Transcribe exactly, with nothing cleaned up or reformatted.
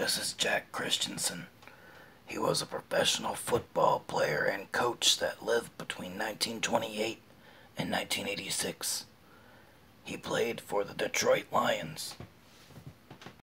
This is Jack Christiansen. He was a professional football player and coach that lived between nineteen twenty-eight and nineteen eighty-six. He played for the Detroit Lions,